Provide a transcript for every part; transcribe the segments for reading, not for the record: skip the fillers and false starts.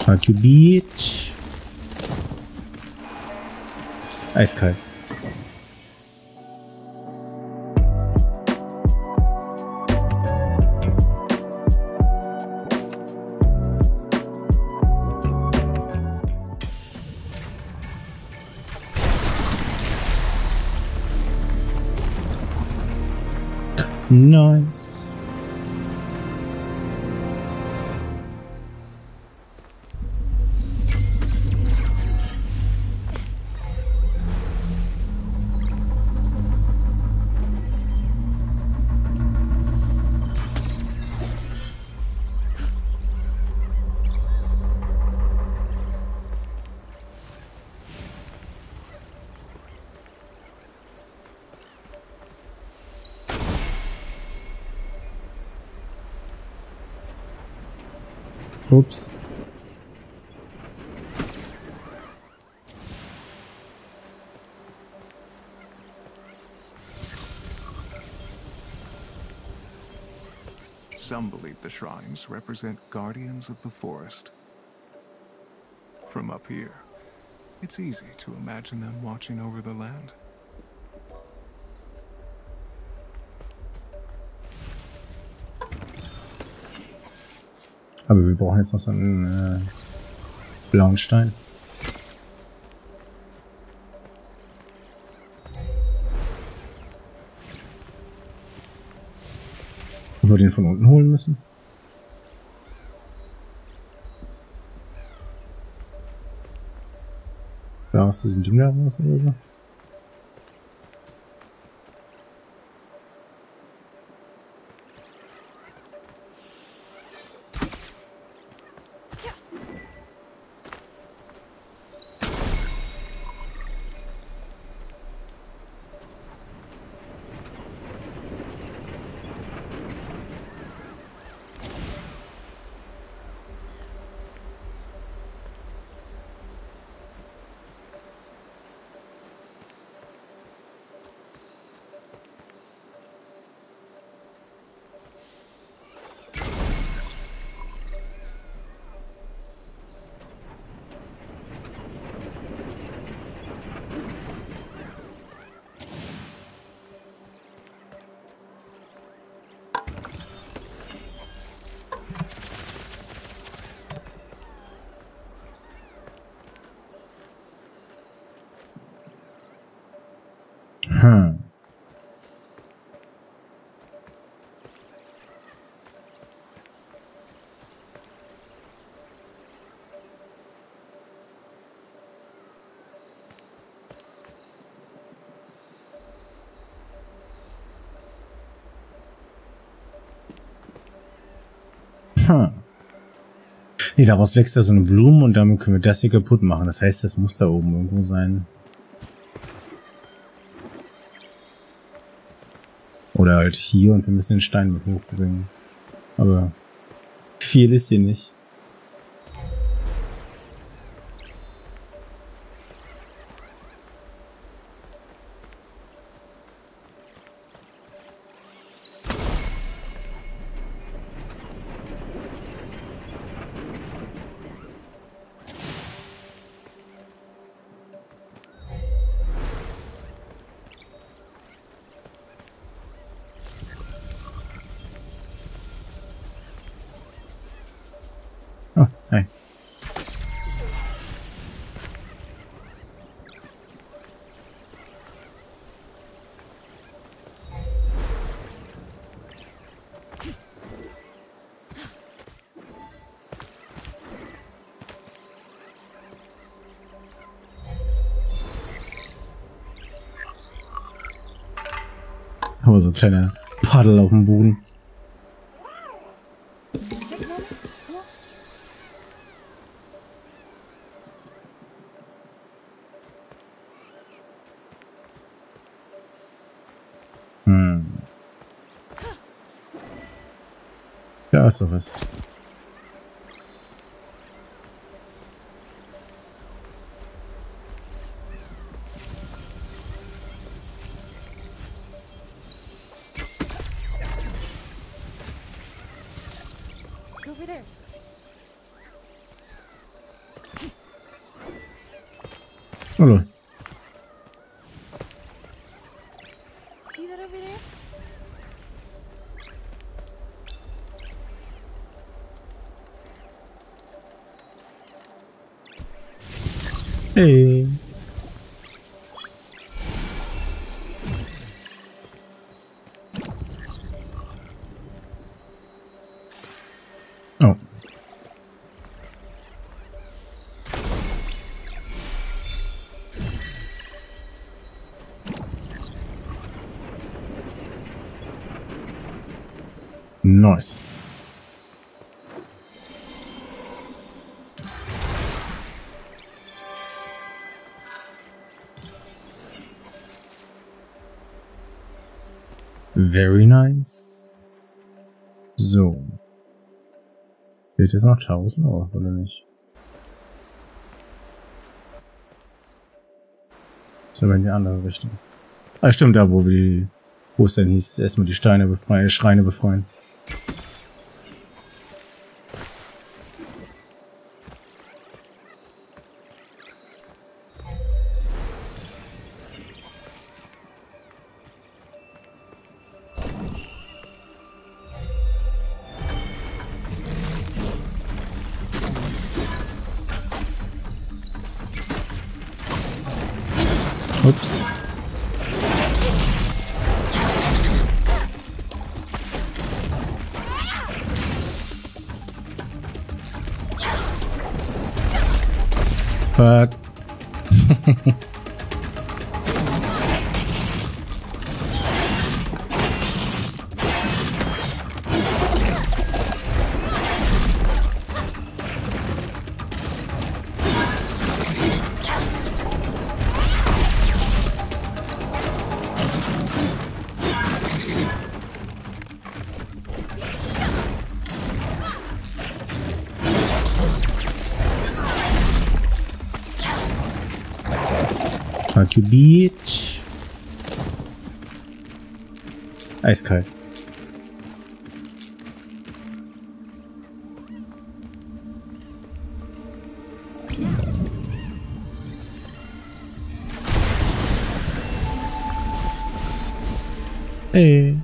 Tokyo Beach. Eiskalt. Nice. Ups. Some believe the shrines represent guardians of the forest. From up here, it's easy to imagine them watching over the land. Aber wir brauchen jetzt noch so einen blauen Stein. Ob wir den von unten holen müssen? Ja, aus diesem Ding da was oder so? Nee, daraus wächst ja so eine Blume und damit können wir das hier kaputt machen. Das heißt, das muss da oben irgendwo sein. Oder halt hier und wir müssen den Stein mit hochbringen. Aber viel ist hier nicht. Oh, hey. Aber so ein kleiner Paddel auf dem Boden. Da ist doch was. Hallo. See that over there? Hey. Oh. Nice. Very nice. So. Fehlt jetzt noch 1000 auf, oder nicht? Das ist aber in die andere Richtung. Ah, stimmt, da wo es denn hieß, erstmal die Steine befreien, Schreine befreien. Ups. Fuck. Fuck you, bitch. Eiskalt. Hey.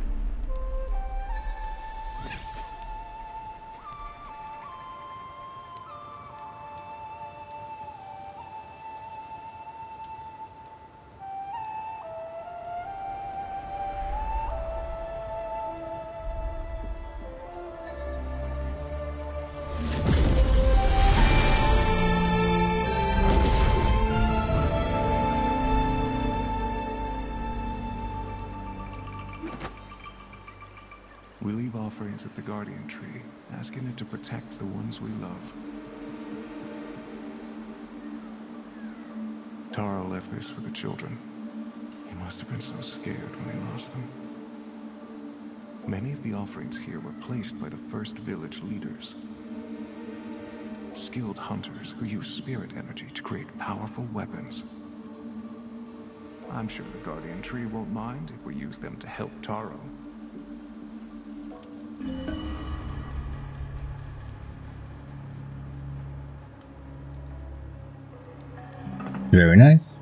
We leave offerings at the Guardian Tree, asking it to protect the ones we love. Taro left this for the children. He must have been so scared when he lost them. Many of the offerings here were placed by the first village leaders. Skilled hunters who use spirit energy to create powerful weapons. I'm sure the Guardian Tree won't mind if we use them to help Taro. Very nice.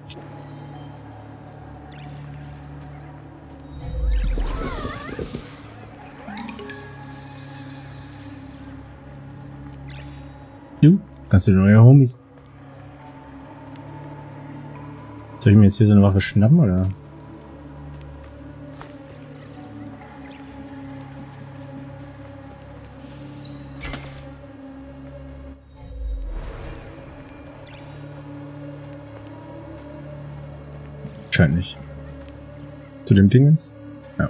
Du, kannst du neue Homies? Soll ich mir jetzt hier so eine Waffe schnappen, oder? Scheint nicht. Zu dem Dingens? Ja.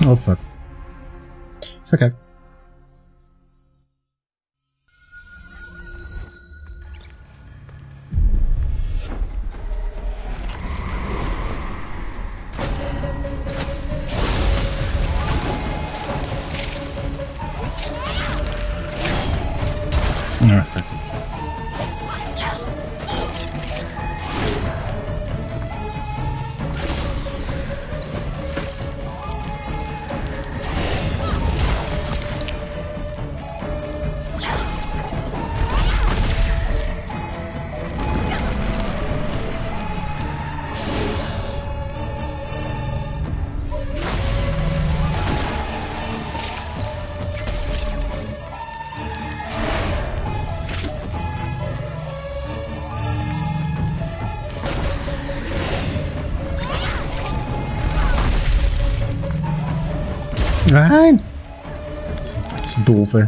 Oh fuck. Verkackt. Ah, fuck. Nein! Das ist doof, ey.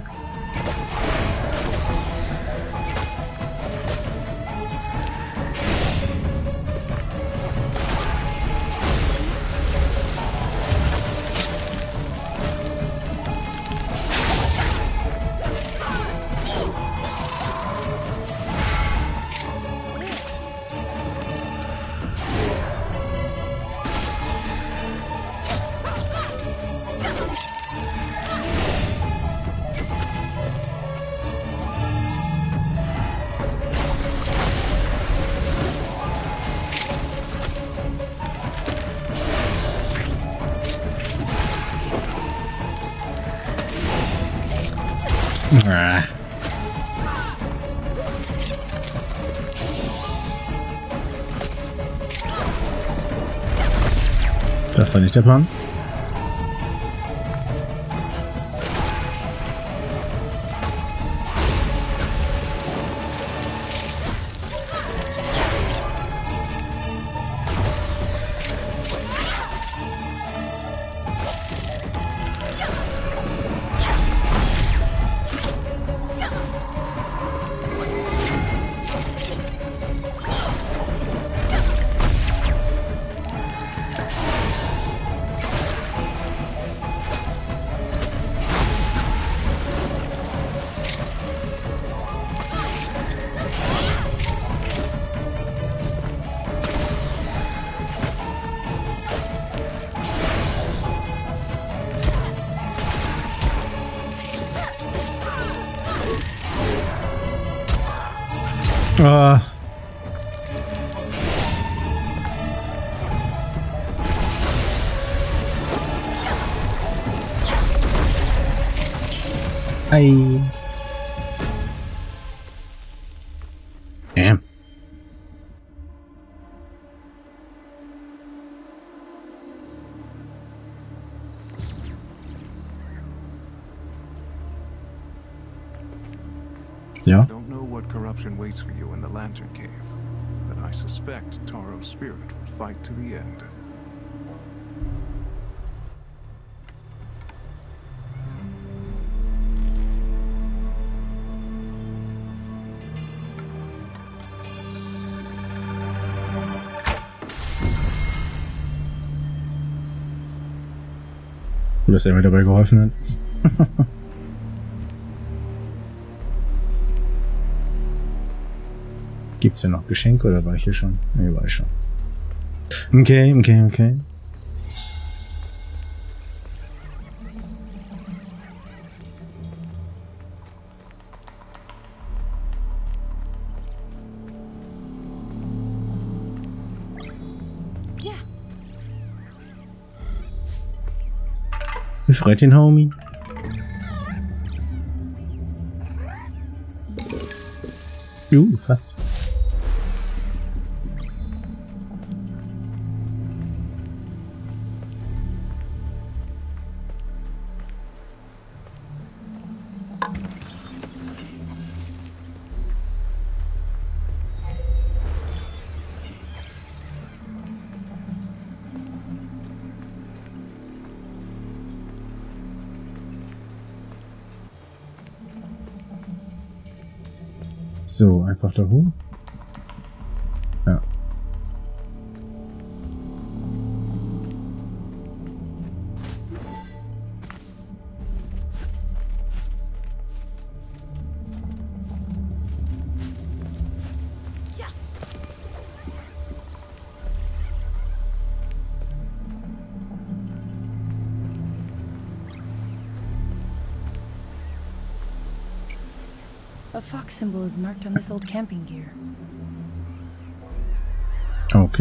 Ah. Das war nicht der Plan. Ah. Ei. Ja. I don't know what corruption waits for you in the Lantern Cave, but I suspect Taro's spirit would fight to the end. Gut, dass er mir dabei geholfen hat. Gibt's hier noch Geschenke oder war ich hier schon? Nee, war ich schon. Okay. Ja. Befreit den Homie. Fast. So, einfach da hoch. Ja. A fox symbol is marked on this old camping gear. Okay.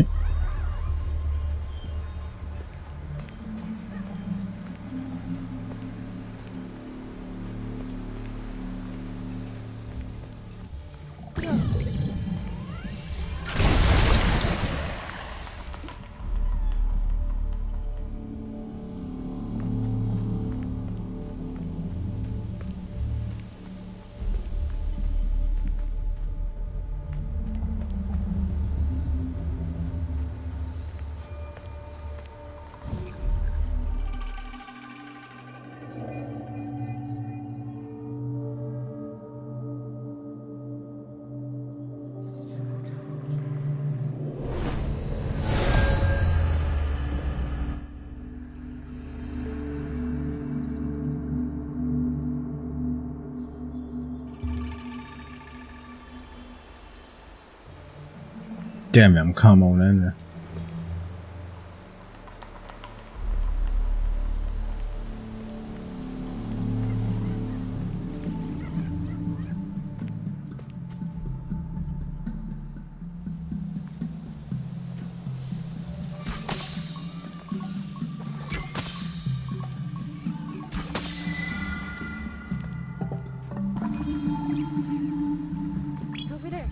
Damn, wir haben kaum ohne Ende. Over there.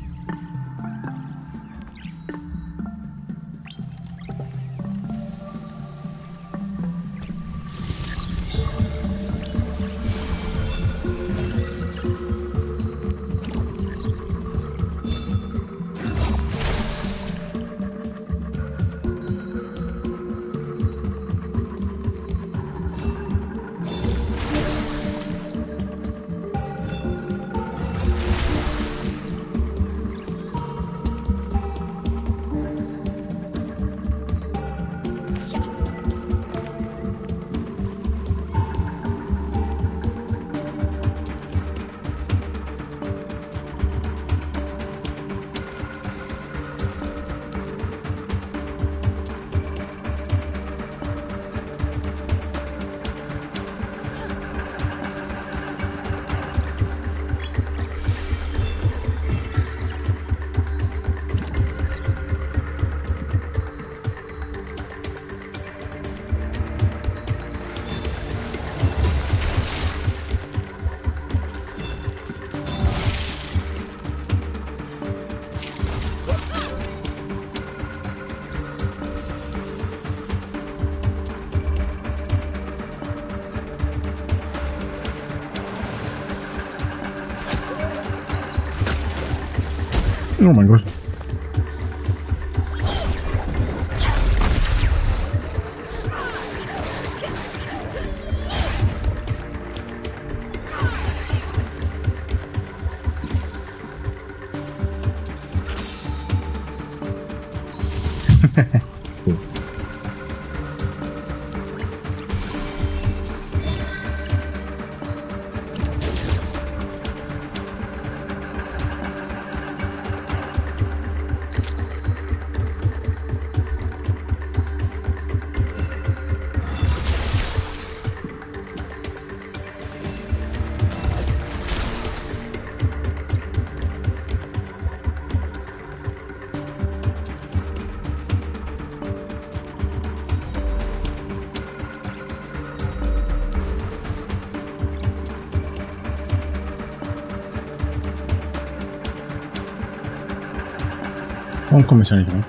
Oh mein Gott. Cool. Warum komme ich da nicht ran?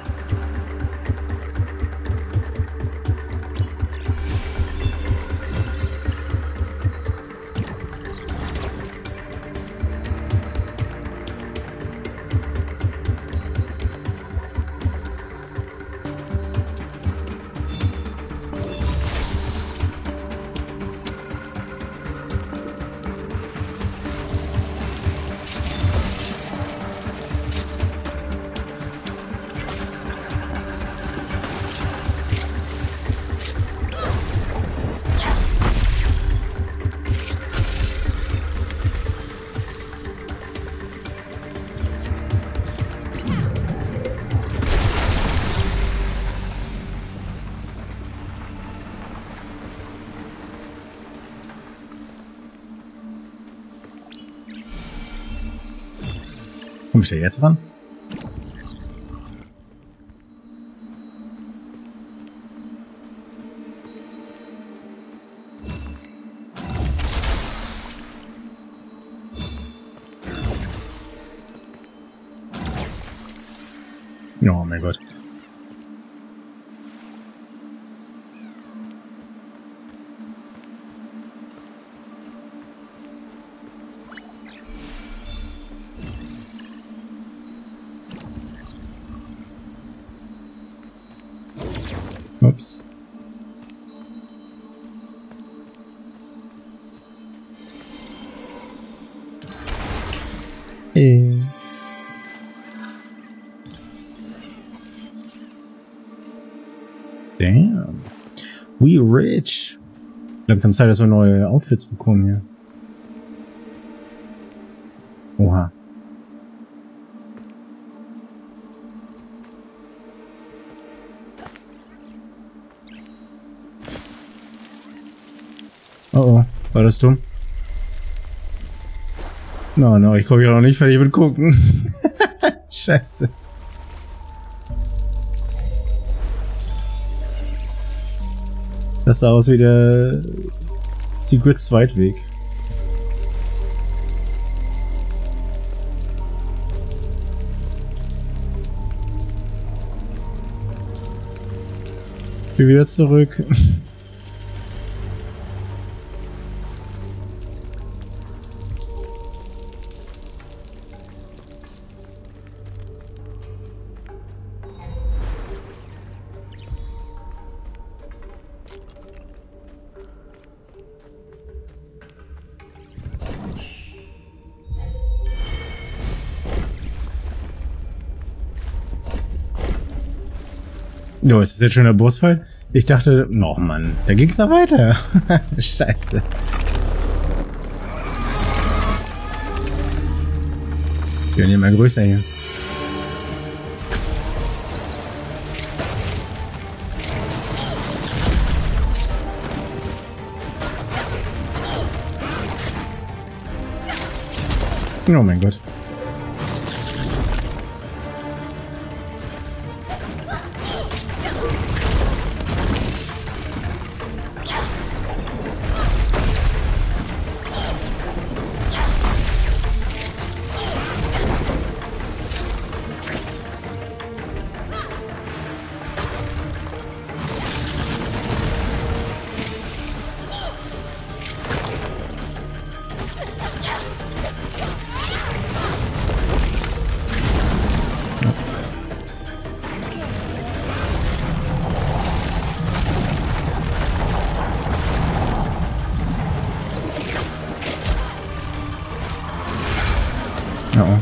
ich da jetzt ran? Oh mein Gott. Ups. Hey. Damn. We rich. Ich glaube, es haben Zeit, dass wir neue Outfits bekommen hier. Oha. Oh oh, war das dumm? No, ich komme ja noch nicht fertig mit gucken. Scheiße. Das sah aus wie der Secret Zweitweg. Ich bin wieder zurück. Jo, ist das jetzt schon der Bossfight? Ich dachte, noch Mann, da ging's noch weiter. Scheiße. Die werden immer größer hier. Oh mein Gott. Oh.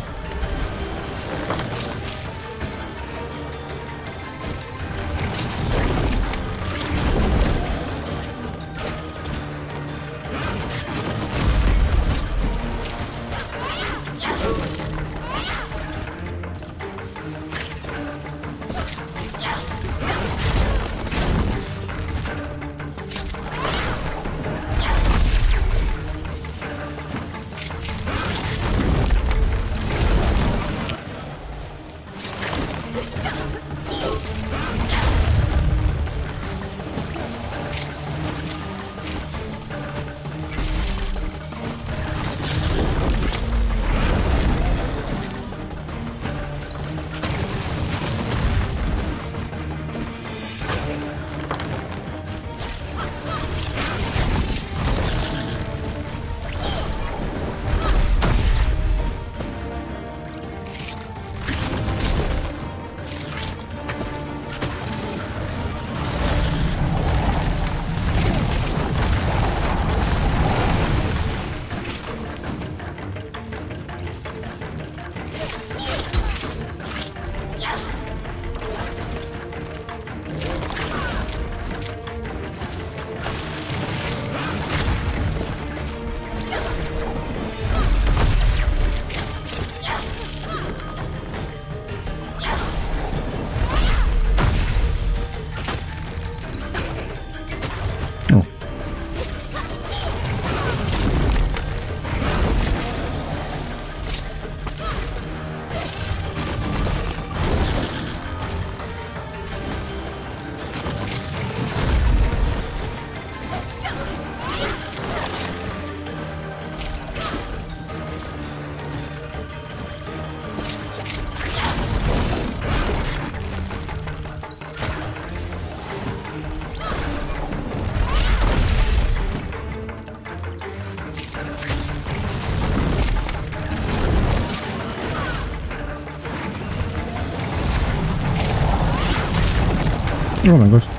Oh mein Gott.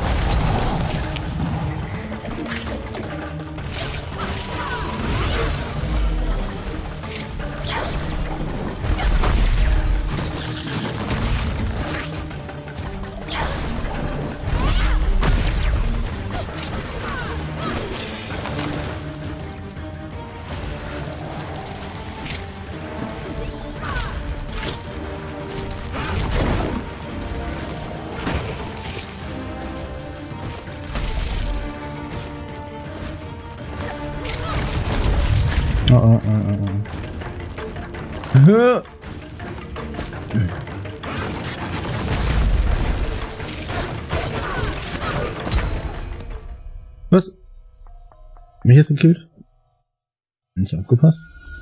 Was? Mich jetzt gekillt? Nicht aufgepasst?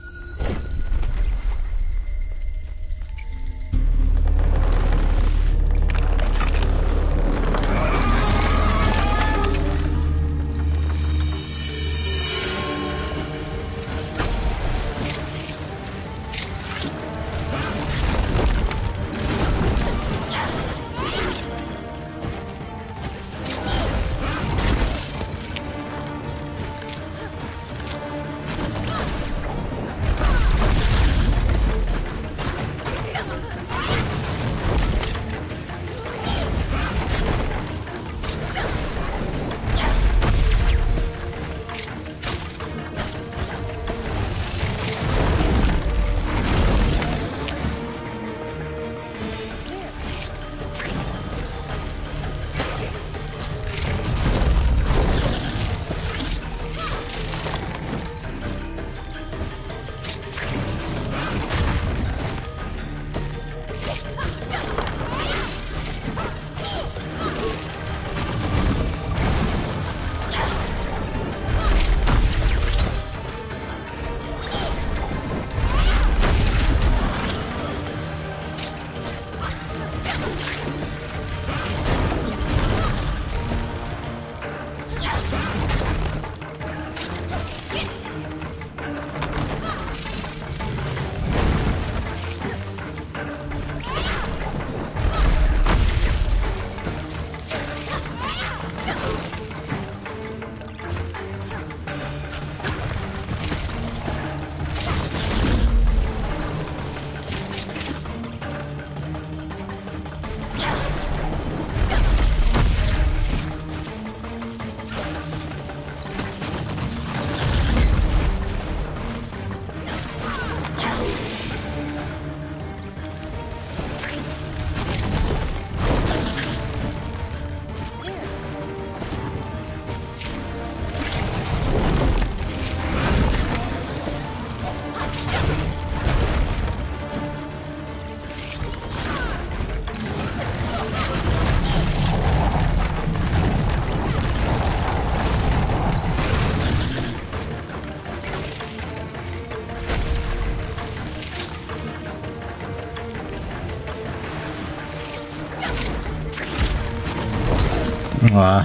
Ah.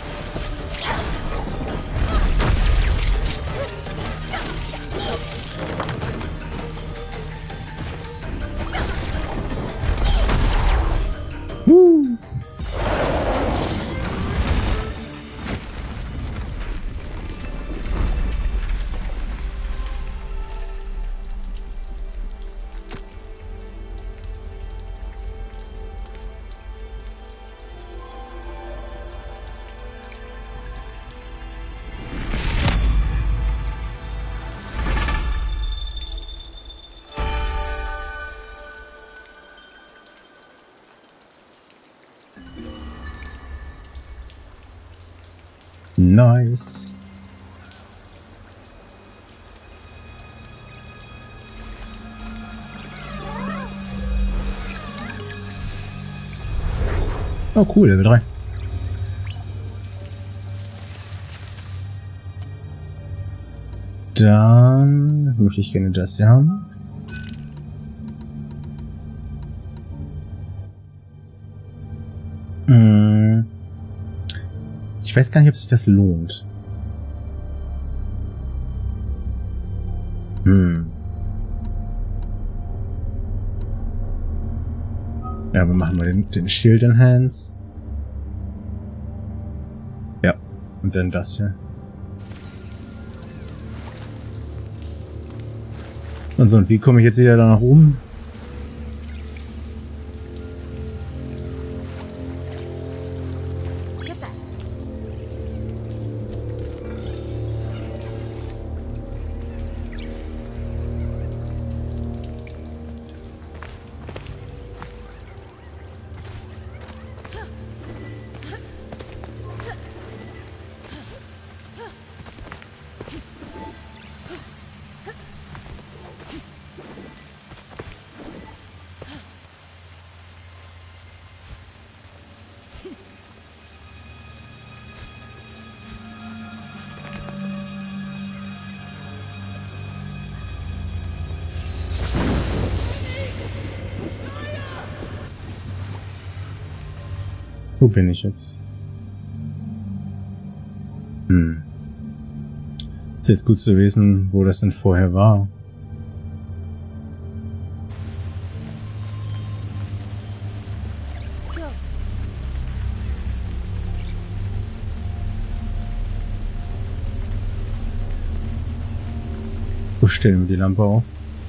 Nice. Oh cool, Level 3. Dann möchte ich gerne das hier haben. Ich weiß gar nicht, ob sich das lohnt. Ja, wir machen mal den Shield Enhance. Und dann das hier. Und so, und wie komme ich jetzt wieder da nach oben? Wo bin ich jetzt? Ist jetzt gut zu wissen, wo das denn vorher war. Wo stellen wir die Lampe auf?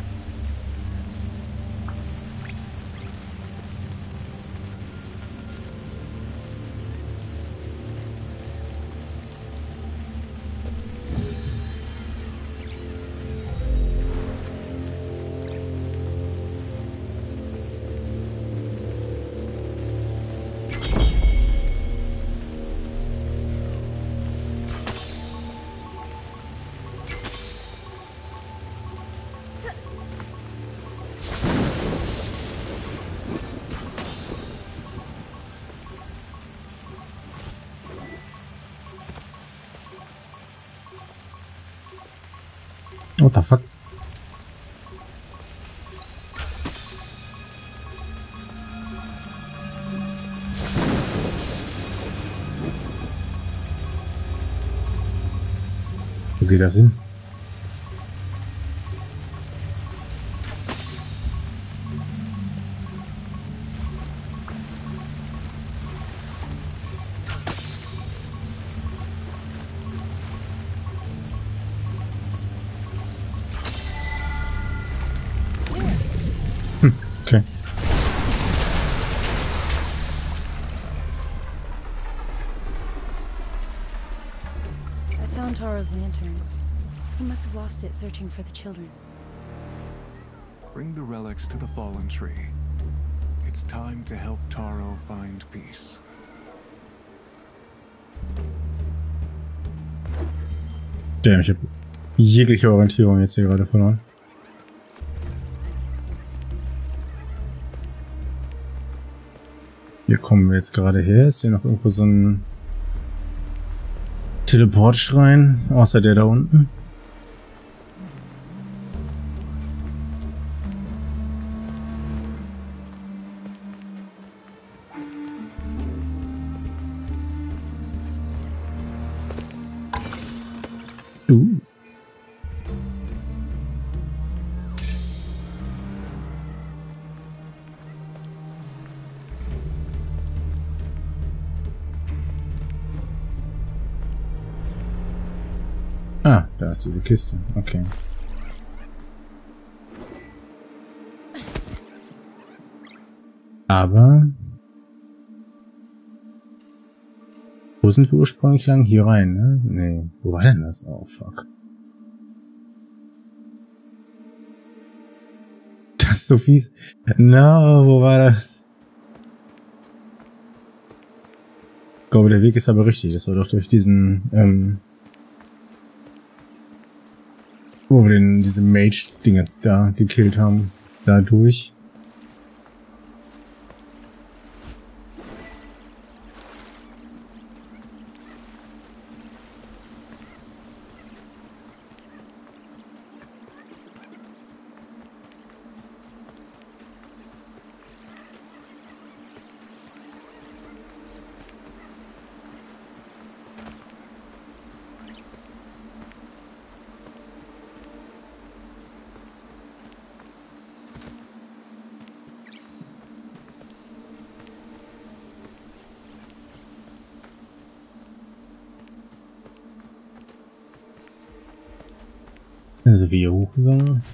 What the fuck? Wo geht das hin? Okay. I found Taro's lantern. He must have lost it searching for the children. Bring the relics to the fallen tree. It's time to help Taro find peace. Damn, ich habe jegliche Orientierung jetzt hier gerade verloren. Hier kommen wir jetzt gerade her. Ist hier noch irgendwo so ein Teleportschrein, außer der da unten? Ah, da ist diese Kiste. Okay. Aber wo sind wir ursprünglich lang? Hier rein, ne? Nee. Wo war denn das? Oh, fuck. Das ist so fies. No, wo war das? Ich glaube, der Weg ist aber richtig. Das war doch durch diesen, wo wir diese Mage-Ding jetzt da gekillt haben. Dadurch. Dann sind wir hier hochgegangen.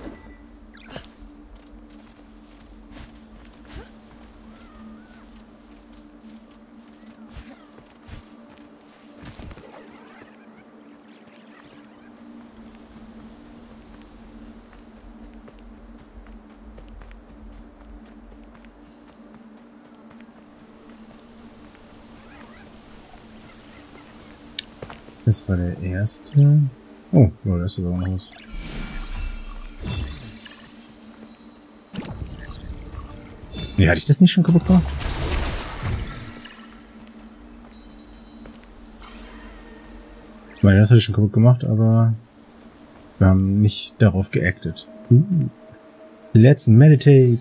Das war der erste. Oh, ja, das ist sogar noch was. Nee, hatte ich das nicht schon kaputt gemacht? Ich meine, das hatte ich schon kaputt gemacht, aber wir haben nicht darauf geactet. Let's meditate.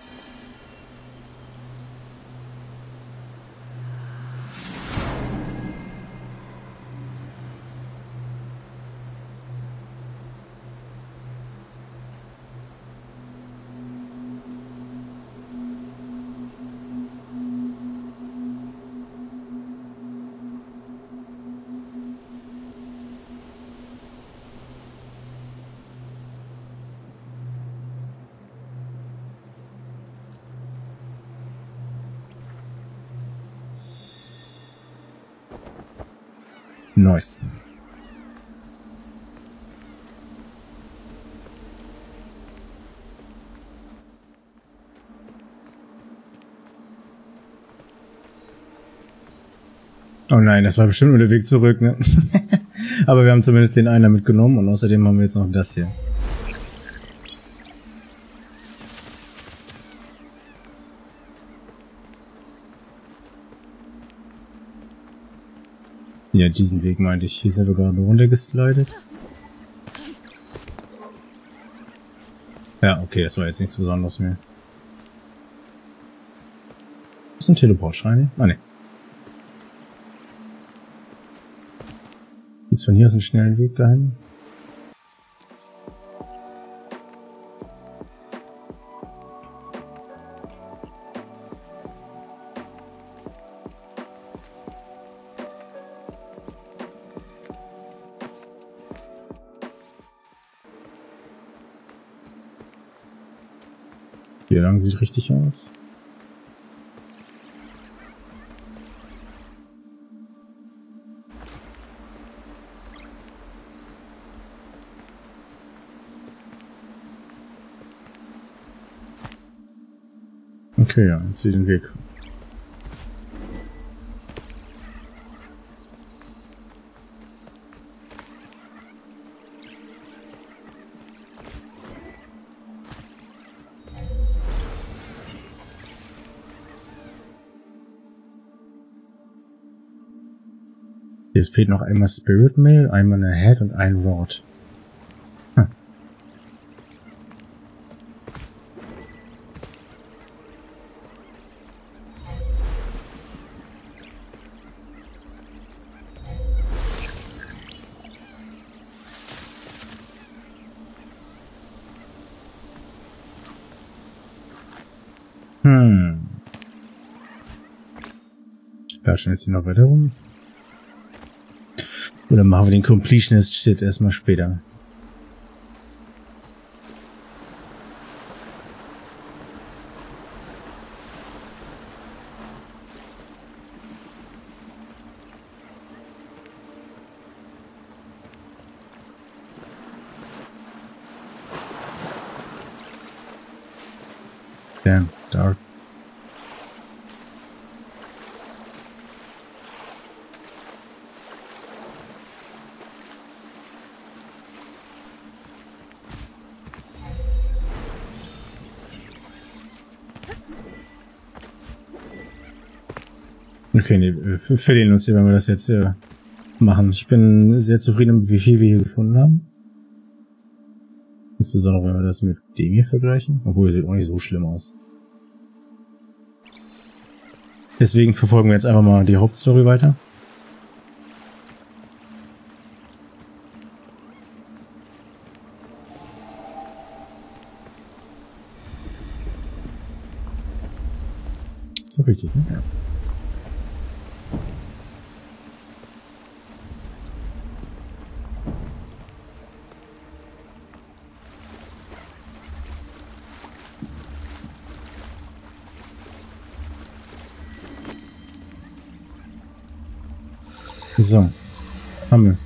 Nice. Oh nein, das war bestimmt nur der Weg zurück, ne? Aber wir haben zumindest den einen mitgenommen und außerdem haben wir jetzt noch das hier. Ja, diesen Weg meinte ich. Hier sind wir gerade runtergeslidet. Ja, okay, das war jetzt nichts Besonderes mehr. Das ist ein Teleportschrein. Ah, ne. Gibt's von hier aus einen schnellen Weg dahin? Hier lang sieht richtig aus. Okay, ja, jetzt wieder den Weg. Jetzt fehlt noch einmal Spirit Mail, einmal eine Head und ein Rod. Latschen jetzt hier noch weiter rum. Oder machen wir den Completionist-Shit erstmal später. Damn, dark. Okay, nee, wir verlieren uns hier, wenn wir das jetzt machen. Ich bin sehr zufrieden, mit wie viel wir hier gefunden haben. Insbesondere, wenn wir das mit dem hier vergleichen. Obwohl, es sieht auch nicht so schlimm aus. Deswegen verfolgen wir jetzt einfach mal die Hauptstory weiter. Ist doch richtig, ne? Ja. So. Haben wir.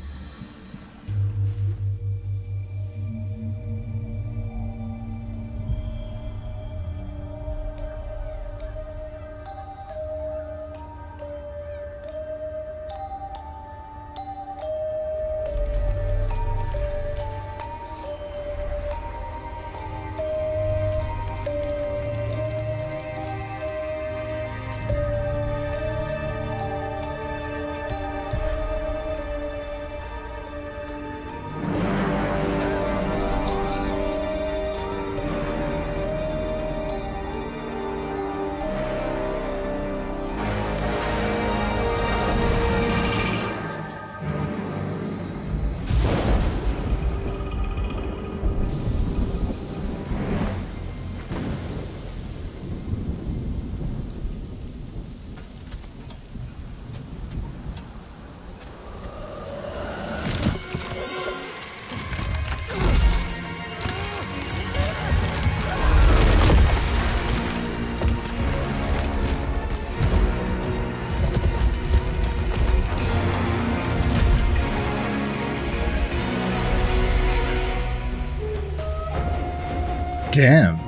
Damn.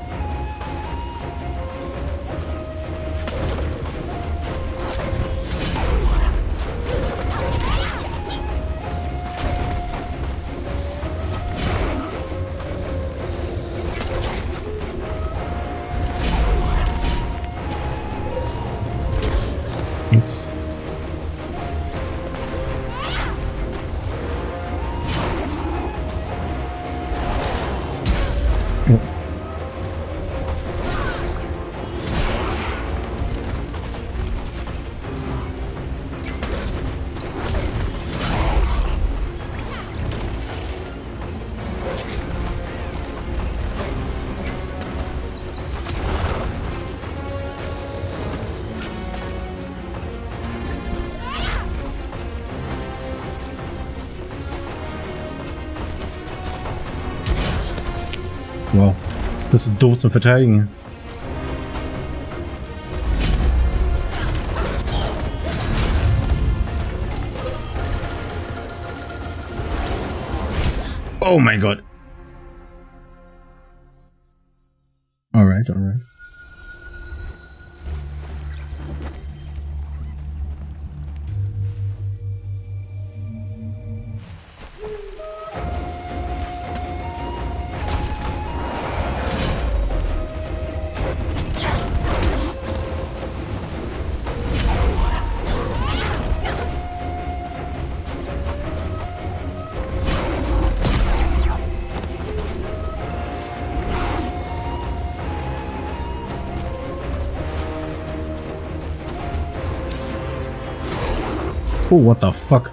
Ups. Ja. Wow. Das ist doof zum Verteidigen. Oh mein Gott. Alright, alright. Oh, what the fuck?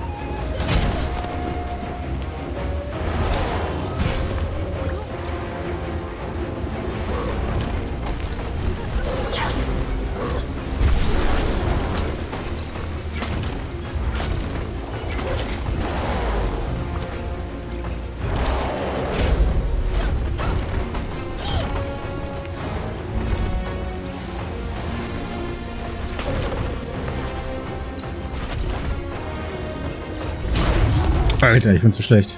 Alter, ich bin zu schlecht.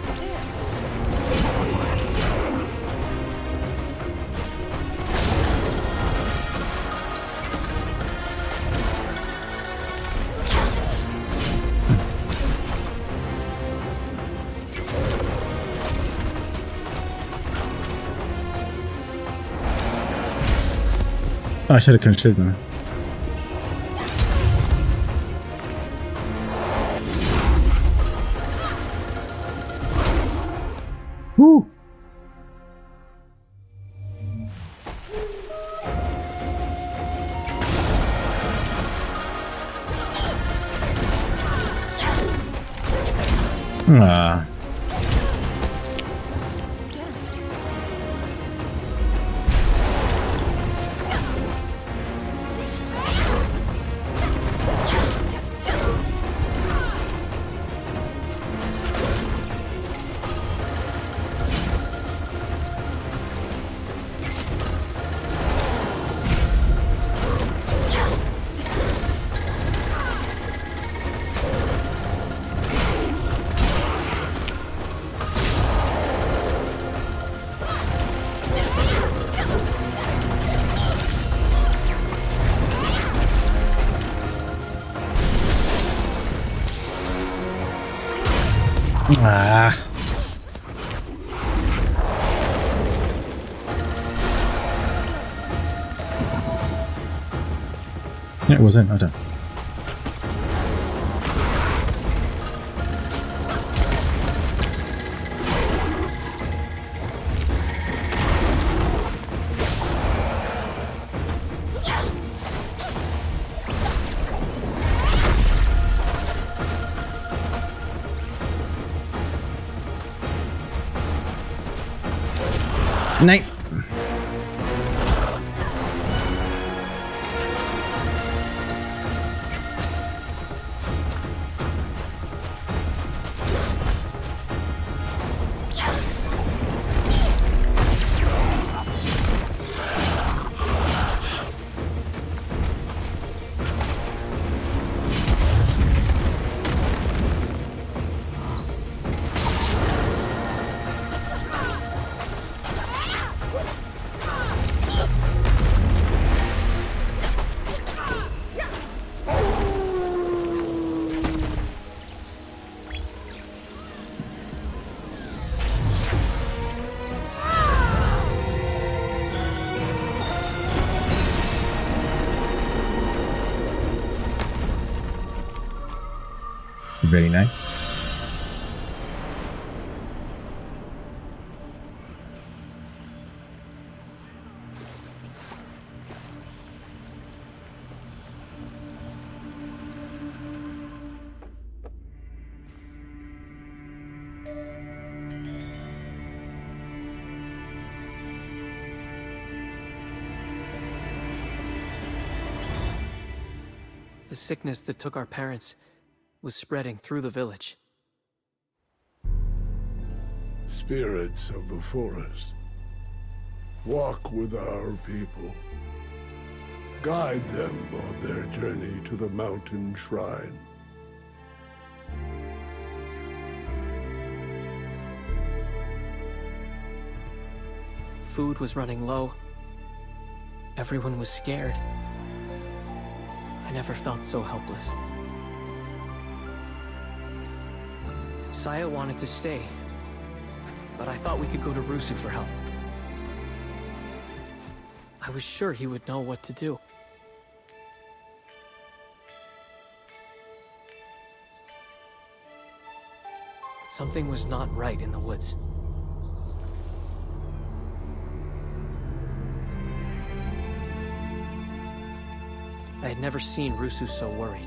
Ah, ich hatte kein Schild mehr. Ah. Ach. Ja, wo ist er denn, Alter? Nein! Very nice. The sickness that took our parents was spreading through the village. Spirits of the forest, walk with our people. Guide them on their journey to the mountain shrine. Food was running low. Everyone was scared. I never felt so helpless. Saya wanted to stay, but I thought we could go to Rusu for help. I was sure he would know what to do. Something was not right in the woods. I had never seen Rusu so worried.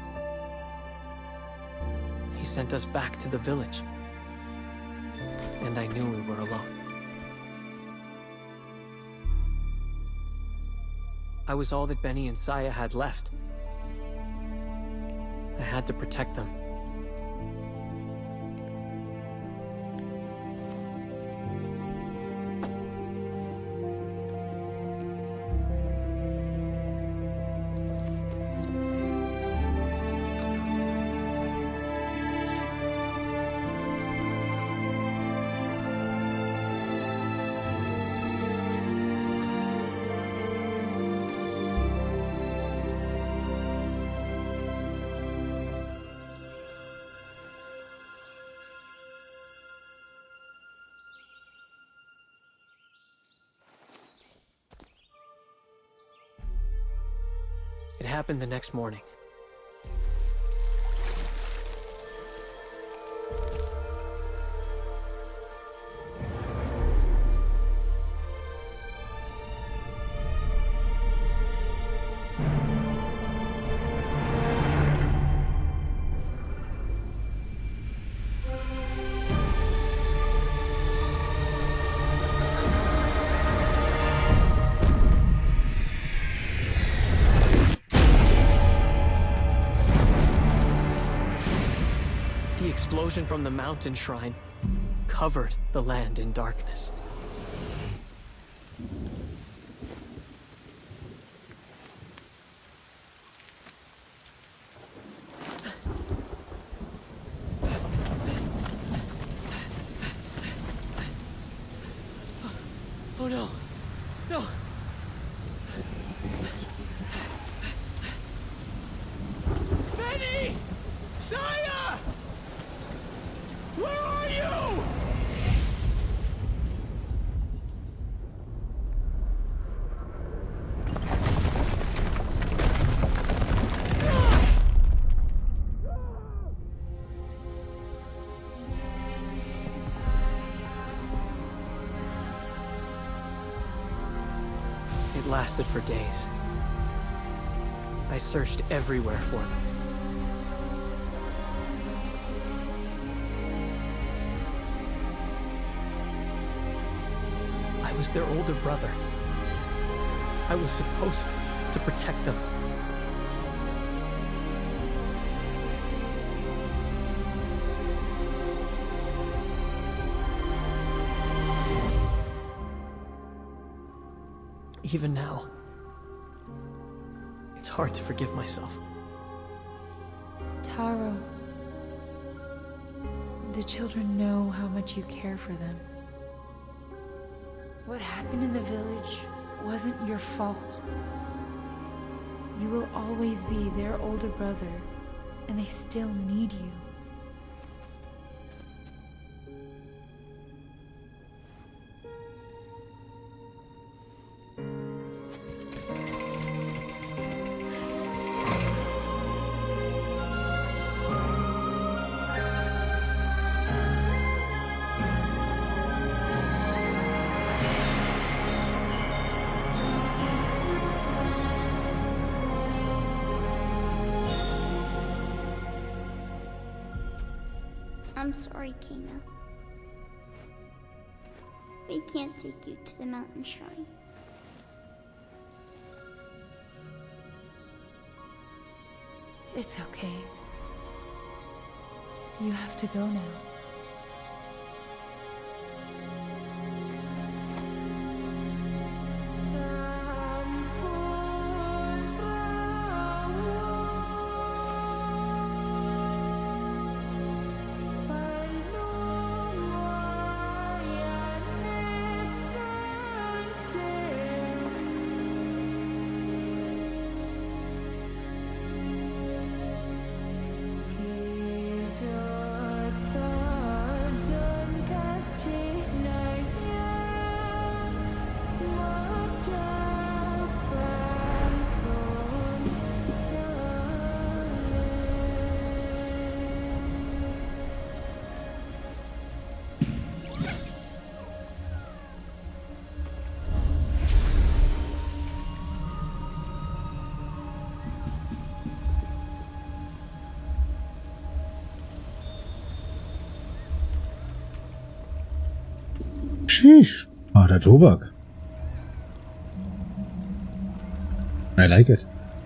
He sent us back to the village, and I knew we were alone. I was all that Benny and Saya had left. I had to protect them. It happened the next morning. The explosion from the mountain shrine covered the land in darkness. Oh no! No! Benny! Saya! Run! lasted for days. I searched everywhere for them. I was their older brother. I was supposed to protect them. Even now, it's hard to forgive myself. Taro, the children know how much you care for them. What happened in the village wasn't your fault. You will always be their older brother, and they still need you. I'm sorry, Kina. We can't take you to the mountain shrine. It's okay. You have to go now. Sheesh. Ah, der Tobak. I like it.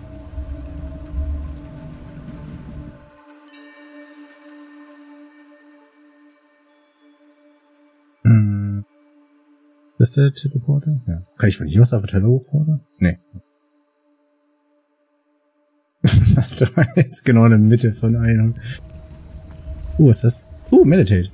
Ist der Teleporter? Ja. Kann ich von hier aus auf der Teleporter? Nee. Jetzt genau in der Mitte von einem. Was ist das? Meditate.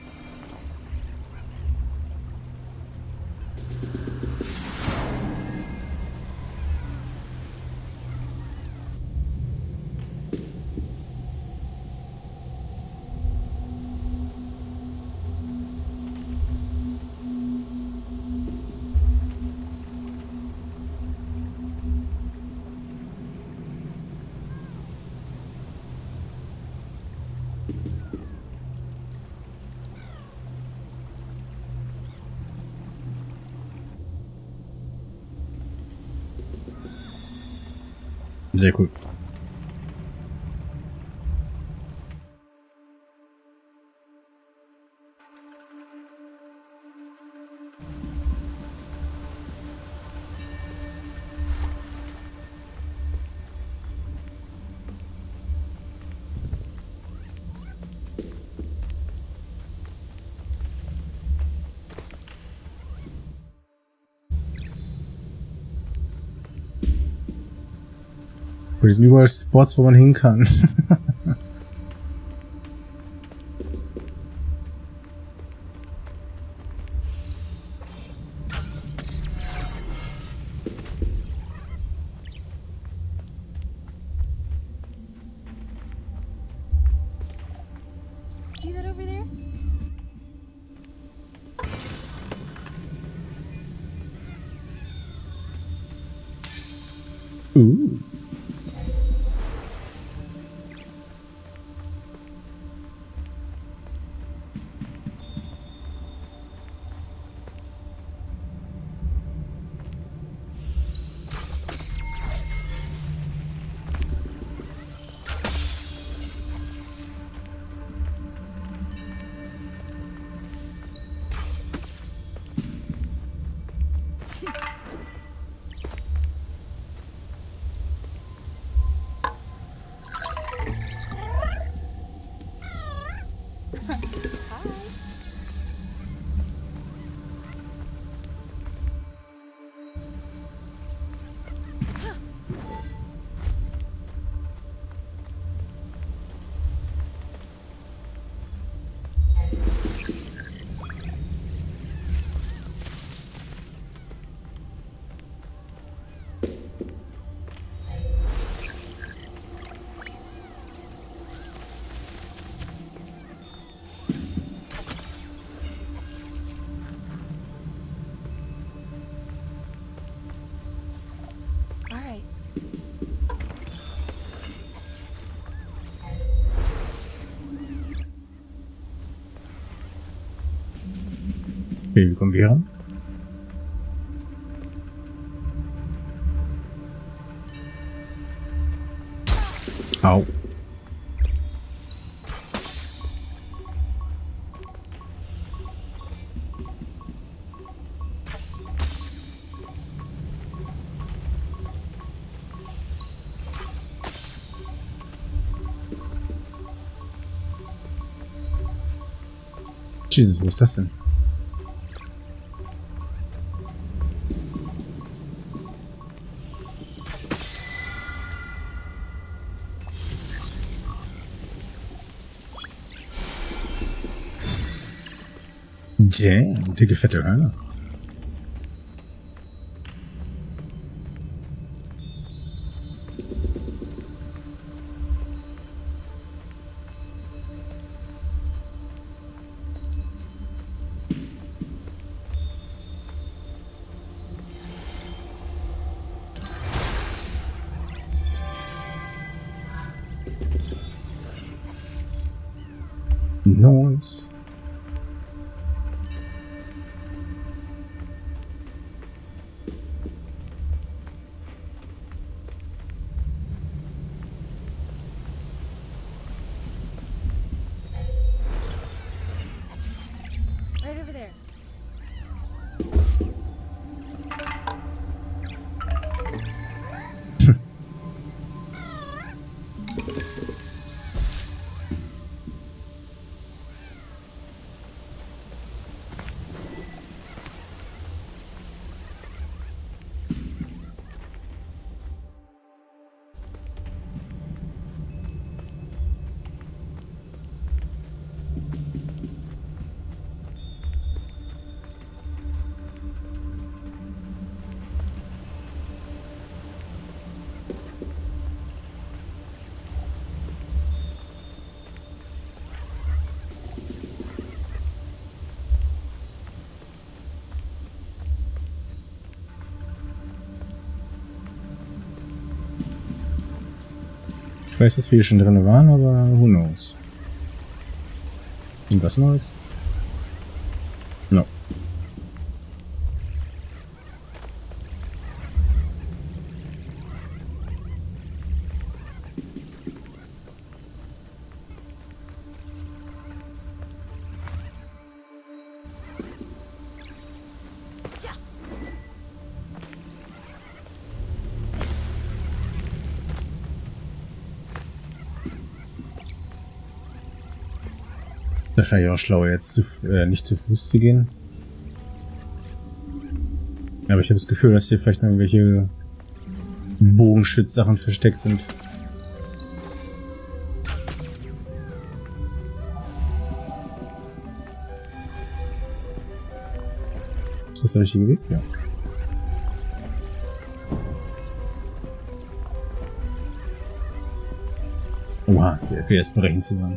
Sehr cool. Hier sind überall Spots, wo man hin kann. See that over there? Okay, wie kommen wir ran? Au. Jesus, wo ist das denn? Damn, dicke fette Hörner. Nice. Right over there. Ich weiß, dass wir hier schon drin waren, aber who knows? Irgendwas Neues? No. Wahrscheinlich auch schlauer, jetzt nicht zu Fuß zu gehen. Aber ich habe das Gefühl, dass hier vielleicht noch irgendwelche Bogenschützsachen versteckt sind. Ist das der richtige Weg? Ja. Oha, die FPS brechen zusammen.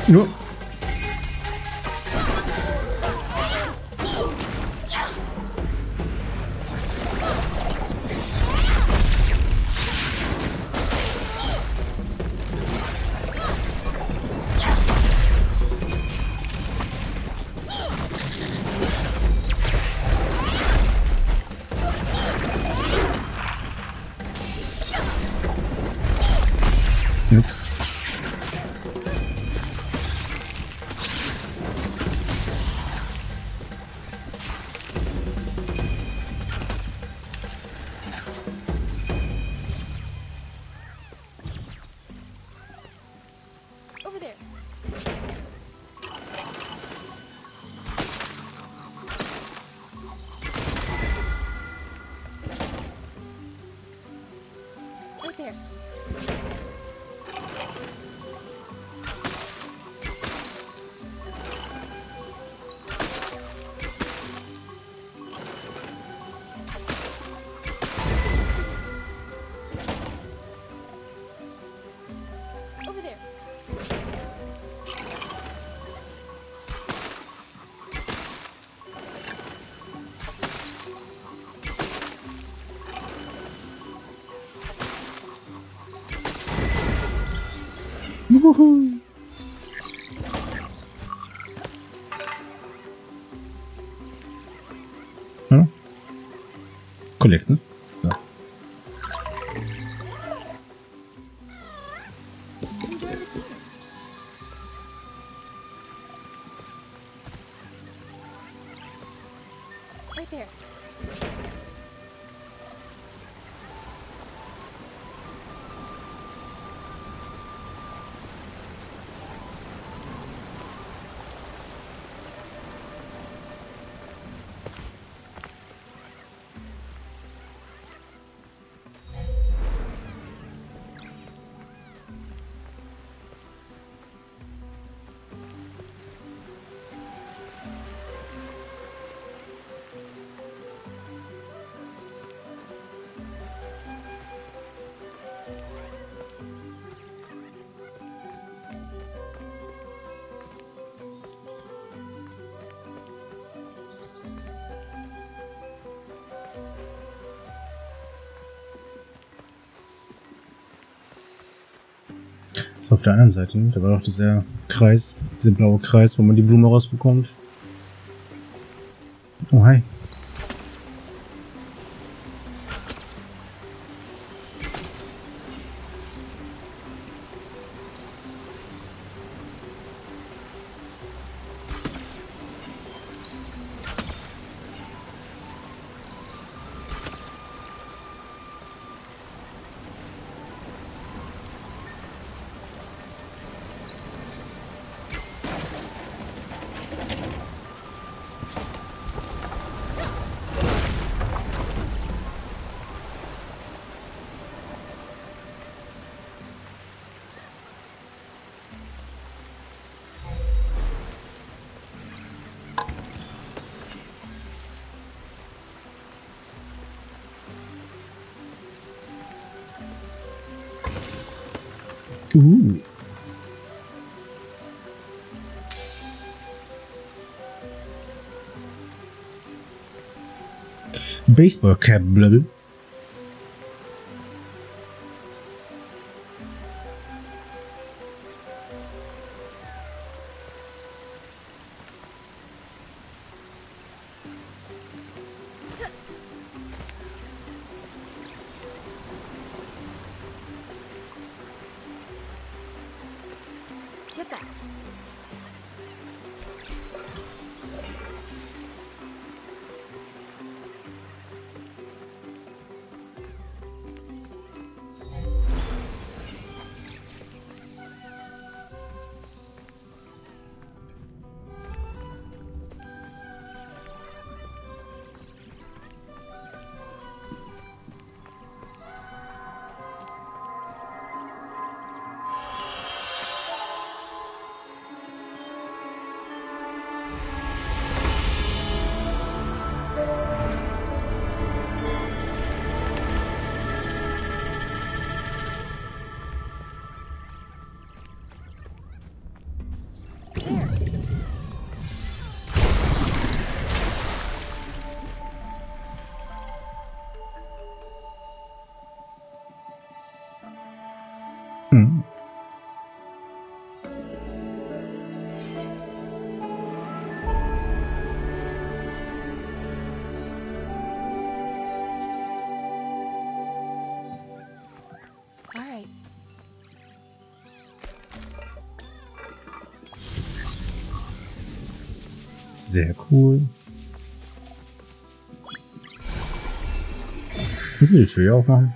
Nur. Nix. Over there. Right there. Over there. Woohoo. Ja. Collecten. Ja. Enjoy the tea. Right there. Das war auf der anderen Seite. Da war doch dieser Kreis, dieser blaue Kreis, wo man die Blume rausbekommt. Oh, hi. Baseball cap, blöd. Get that. Hm. All right. Sehr cool. Kannst du die Tür aufmachen?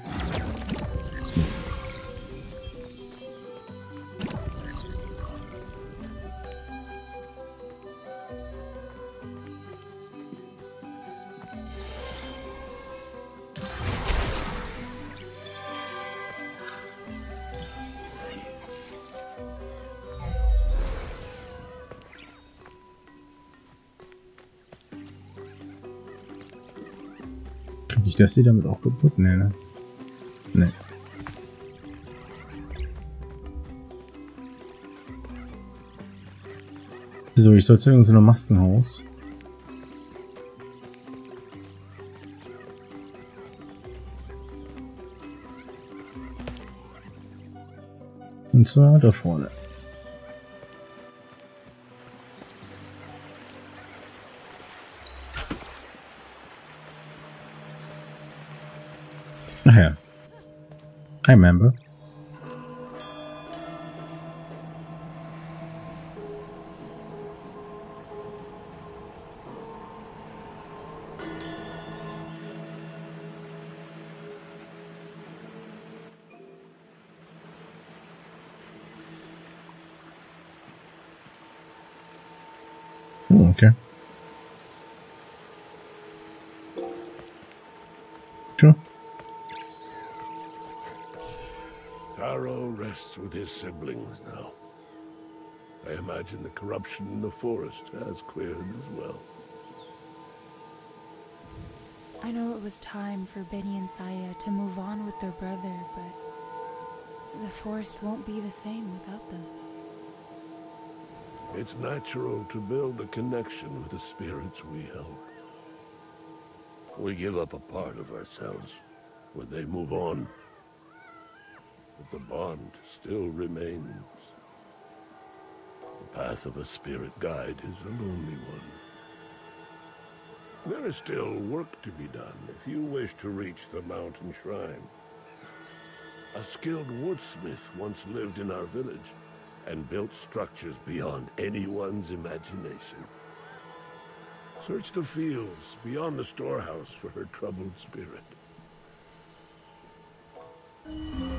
Krieg ich das hier damit auch kaputt? Nee, ne? Nee. So, ich soll zu irgendeinem Maskenhaus. Und zwar da vorne. Ach ja. I remember. Oh, okay. Sure. Taro rests with his siblings now. I imagine the corruption in the forest has cleared as well. I know it was time for Benny and Saya to move on with their brother, but the forest won't be the same without them. It's natural to build a connection with the spirits we help. We give up a part of ourselves when they move on. But the bond still remains. The path of a spirit guide is a lonely one. There is still work to be done if you wish to reach the mountain shrine. A skilled woodsmith once lived in our village and built structures beyond anyone's imagination. Search the fields beyond the storehouse for her troubled spirit.